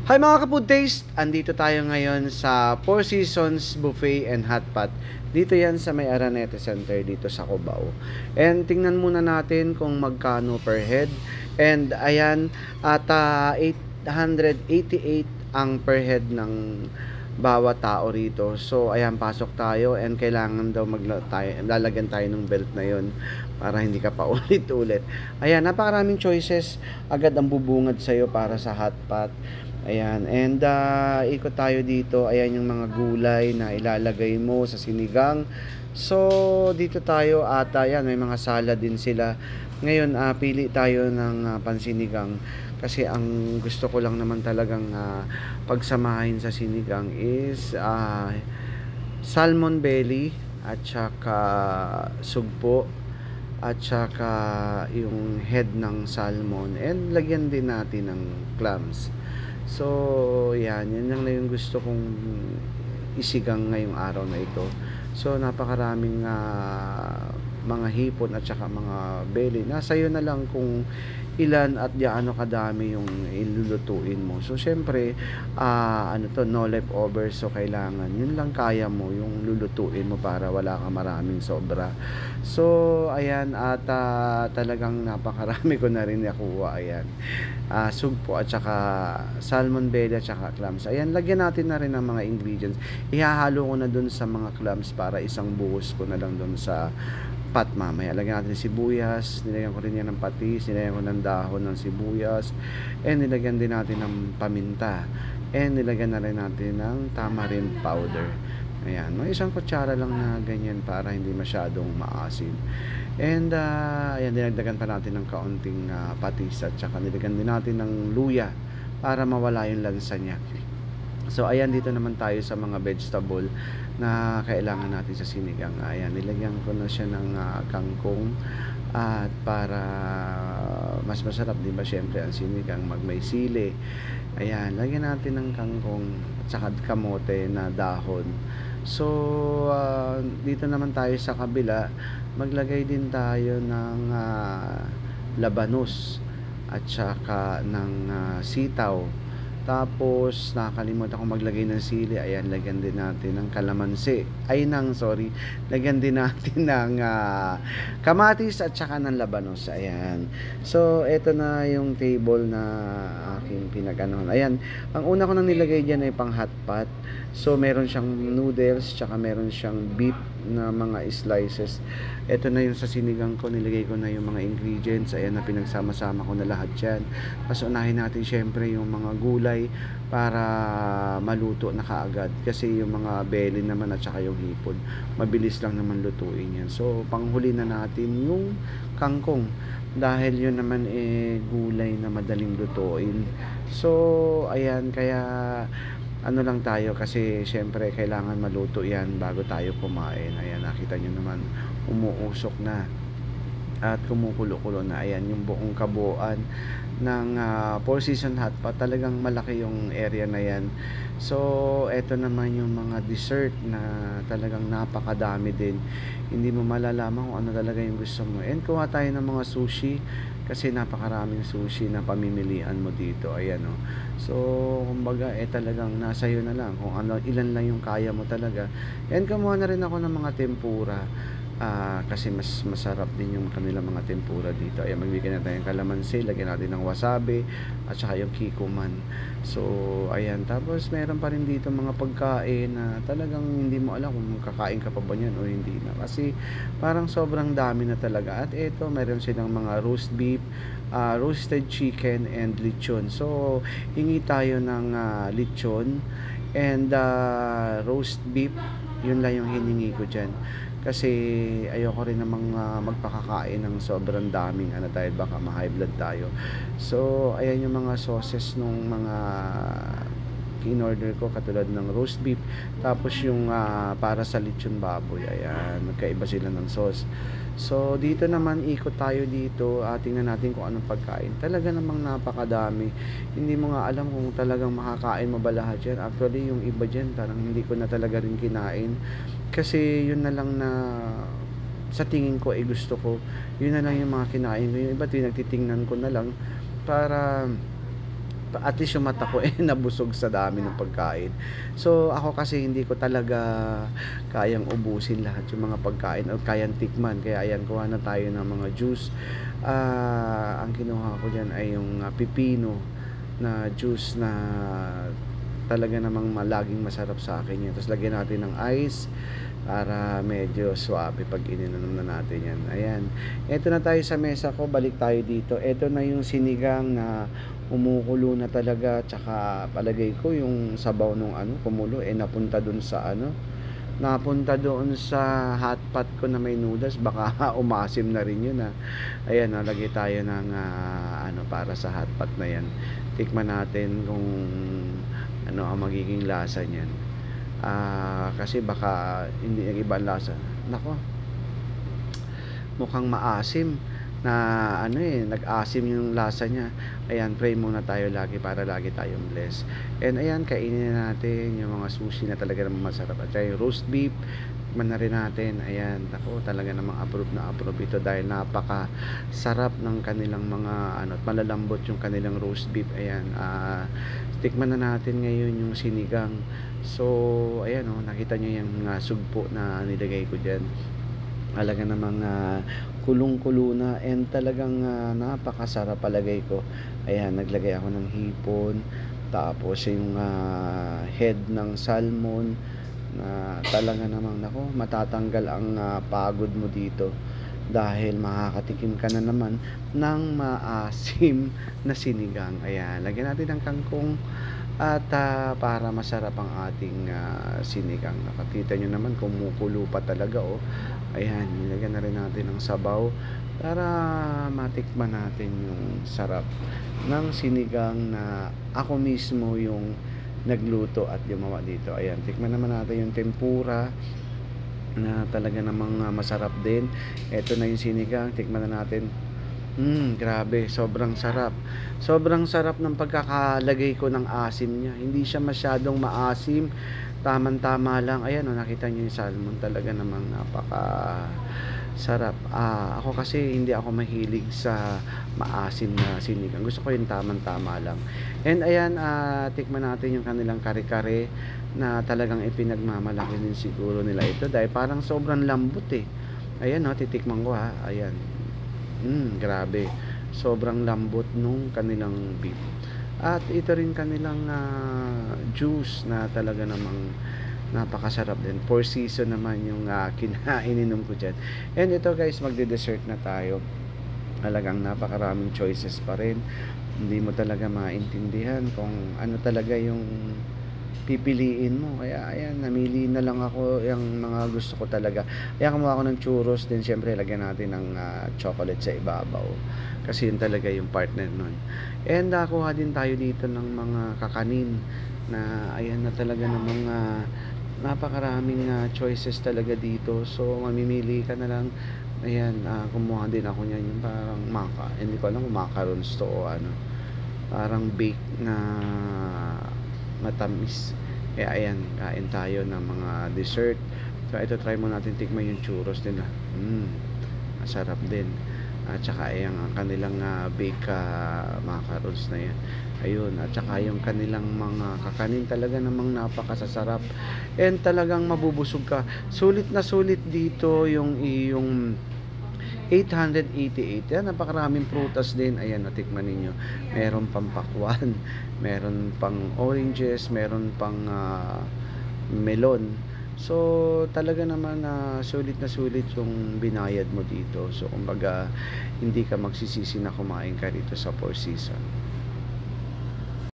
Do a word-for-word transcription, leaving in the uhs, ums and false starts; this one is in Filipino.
Hi mga ka-food taste! Andito tayo ngayon sa Four Seasons Buffet and Hot Pot. Dito yan sa may Aranete Center dito sa Cubao. And tingnan muna natin kung magkano per head. And ayan, at uh, eight hundred eighty-eight ang per head ng bawat tao rito. So ayan, pasok tayo and kailangan daw magla tayo, lalagyan tayo ng belt na yon para hindi ka pa ulit-ulit. Ayan, napakaraming choices agad ang bubungad sa'yo para sa hot pot. Ayan, and uh, ikot tayo dito. Ayan yung mga gulay na ilalagay mo sa sinigang. So, dito tayo at ayan, may mga salad din sila. Ngayon, uh, pili tayo ng uh, pansinigang. Kasi ang gusto ko lang naman talagang uh, pagsamahin sa sinigang is uh, salmon belly at saka sugpo at saka yung head ng salmon and lagyan din natin ng clams. So, yan. Yan lang na yung gusto kong isigang ngayong araw na ito. So, napakaraming uh, mga hipon at saka mga belly. Nasa iyo na lang kung ilan at gaano kadami yung ilulutuin mo. So, syempre, uh, ano to, no leftovers. So, kailangan, yun lang kaya mo, yung lulutuin mo para wala ka maraming sobra. So, ayan, at uh, talagang napakarami ko na rin nakuha. Ayan, uh, sugpo at saka salmon belly at saka clams. Ayan, lagyan natin na rin ng mga ingredients. Ihahalo ko na dun sa mga clams para isang buhos ko na lang dun sa pat mamaya. Lagyan natin sibuyas, nilagyan ko rin yan ng patis, nilagyan ko ng dahon ng sibuyas, and nilagyan din natin ng paminta, and nilagyan na rin natin ng tamarind powder. Ayan, mga isang kutsara lang na ganyan para hindi masyadong maasim. And uh, ayan, dinagdagan pa natin ng kaunting uh, patis at saka nilagyan din natin ng luya para mawala yung lansa niya. So ayan, dito naman tayo sa mga vegetable na kailangan natin sa sinigang. Ayan, nilagyan ko na siya ng uh, kangkong at para mas masarap, di ba, syempre ang sinigang mag may sili. Ayan, lagyan natin ng kangkong at saka kamote na dahon. So uh, dito naman tayo sa kabila, maglagay din tayo ng uh, labanos at saka ng uh, sitaw. Tapos nakakalimutan ko maglagay ng sili. Ayan, lagyan din natin ng kalamansi. Ay nang, sorry. Lagyan din natin ng uh, kamatis at saka ng labanos. Ayan. So, eto na yung table na aking pinag-anon. Ayan, ang una ko nang nilagay diyan ay pang hot pot. So, meron siyang noodles, tsaka meron siyang beef na mga slices. Ito na yung sa sinigang ko, nilagay ko na yung mga ingredients. Ayan na, pinagsama-sama ko na lahat yan. Tapos unahin natin syempre yung mga gulay para maluto na kaagad. Kasi yung mga belly naman at saka yung hipon, mabilis lang naman lutuin yan. So, panghuli na natin yung kangkong. Dahil yun naman eh gulay na madaling lutuin. So, ayan, kaya ano lang tayo kasi syempre kailangan maluto yan bago tayo kumain. Ayan, nakita nyo naman umuusok na at kumukulo-kulo na. Ayan yung buong kabuuan ng uh, Four Seasons Hot Pot. Talagang malaki yung area na yan. So eto naman yung mga dessert na talagang napakadami din. Hindi mo malalaman kung ano talaga yung gusto mo. And kuha tayo ng mga sushi kasi napakaraming sushi na pamimilian mo dito. Ayan o. Oh. So kumbaga eh talagang nasa iyo na lang kung ano, ilan lang yung kaya mo talaga. And kumuha na rin ako ng mga tempura. Uh, kasi mas masarap din yung kanilang mga tempura dito. Ayan, magbigay na tayo ng kalamansi, lagyan natin ng wasabi at saka yung kikuman. So ayan, tapos meron pa rin dito mga pagkain na talagang hindi mo alam kung kakain ka pa ba niyan o hindi na, kasi parang sobrang dami na talaga. At eto, meron silang mga roast beef, uh, roasted chicken and lechon. So hingi tayo ng uh, lechon and uh, roast beef. Yun lang yung hiningi ko dyan kasi ayoko rin namang uh, magpakakain ng sobrang daming ano dahil baka ma-high blood tayo. So ayan yung mga sauces nung mga in-order ko, katulad ng roast beef, tapos yung uh, para sa lechon baboy. Ayan, magkaiba sila ng sauce. So dito naman, ikot tayo dito, uh, tingnan natin kung anong pagkain. Talaga namang napakadami, hindi mo nga alam kung talagang makakain mo ba lahat yan. Actually yung iba dyan parang hindi ko na talaga rin kinain kasi yun na lang na sa tingin ko ay gusto ko, yun na lang yung mga kinain ko. Yung iba, nagtitingnan ko na lang para at least yung mata ko, eh, nabusog sa dami ng pagkain. So, ako kasi hindi ko talaga kayang ubusin lahat yung mga pagkain o kayang tikman. Kaya ayan, kuha na tayo ng mga juice. Ah, ang kinuha ko diyan ay yung ah, pipino na juice na talaga namang ma laging masarap sa akin 'yan. Tapos lagyan natin ng ice para medyo swabe 'pag ininom na natin 'yan. Ayan, eto na tayo sa mesa ko, balik tayo dito. Eto na yung sinigang na kumukulo na talaga, tsaka palagay ko yung sabaw nung ano, kumulo, eh, napunta dun sa ano, napunta doon sa hotpot ko na may noodles, baka umasim na rin yun, ah. Ayan, nalagay tayo ng, ah, ano, para sa hotpot na yan. Tikman natin kung ano ang magiging lasa niyan. Ah, kasi baka hindi nag-iba ang lasa. Naku, mukhang maasim na ano, eh, nag-asim yung lasa niya. Ayan, pray muna tayo lagi para lagi tayong blessed. And ayan, kainin na natin yung mga sushi na talaga namang masarap. At saka yung roast beef, tikman na rin natin. Ayan, ako talaga namang approve na approve ito dahil napaka sarap ng kanilang mga ano, at malalambot yung kanilang roast beef. Ayan, ah, tikman na natin ngayon yung sinigang. So, ayan, oh, nakita niyo yung ah, sugpo na nilagay ko diyan. Talaga namang ah, kulong-kulo na, and talagang ah, napakasarap palagay ko. Ayan, naglagay ako ng hipon, tapos yung ah, head ng salmon na talaga namang nako, matatanggal ang ah, pagod mo dito dahil makakatikim ka na naman ng maasim na sinigang. Ayan, lagyan natin ng kangkong at ah, para masarap ang ating ah, sinigang. Nakakita nyo naman kumukulo pa talaga, oh. Ayan, nilagyan na rin natin ng sabaw para matikman natin yung sarap ng sinigang na ako mismo yung nagluto at gumawa dito. Ayan, tikman naman natin yung tempura na talaga namang ah, masarap din. Ito na yung sinigang, tikman na natin. Hmm, grabe, sobrang sarap. Sobrang sarap ng pagkakalagay ko ng asim niya. Hindi siya masyadong maasim, tamang-tama lang. Ayan, oh, nakita niyo yung salmon, talaga namang napaka sarap. Ah, ako kasi hindi ako mahilig sa maasim na sinigang. Gusto ko yung tamang-tama lang. And ayan, ah, tikman natin yung kanilang kare-kare na talagang ipinagmamalaki din siguro nila ito dahil parang sobrang lambot, eh. Ayan, oh, titikman ko, ha. Ayan. Hmm, grabe. Sobrang lambot nung kanilang beef. At ito rin kanilang ah, juice na talaga namang napakasarap din. Four season naman yung ah, kinaininom ko dyan. And ito guys, magde-dessert na tayo. Talagang napakaraming choices pa rin. Hindi mo talaga maintindihan kung ano talaga yung pipiliin mo. Kaya ayan, namili na lang ako yung mga gusto ko talaga. Kaya kumuha ako ng churros, din syempre lagyan natin ng ah, chocolate sa ibabaw. Kasi yun talaga yung partner nun. And nakuha din tayo dito ng mga kakanin na ayan na talaga ng mga napakaraming ah, choices talaga dito. So mamimili ka na lang. Ayan, ah, kumuha din ako niyan yung parang maka. Hindi ko alam kung macarons to o ano. Parang bake na matamis. Kaya ayan, kain tayo ng mga dessert. So ito, try mo natin tikman yung churros nila. Mm, masarap din. At saka ayan, ang kanilang uh, bake uh, macarons na yan. Ayun, at saka yung kanilang mga kakanin talaga namang napakasasarap. And talagang mabubusog ka. Sulit na sulit dito yung iyong eight eighty-eight. Yan, napakaraming prutas din. Ayan, natikman ninyo. Meron pang pakwan, meron pang oranges, meron pang uh, melon. So, talaga naman na uh, sulit na sulit yung binayad mo dito. So, kumbaga, hindi ka magsisisi na kumain ka dito sa Four Seasons.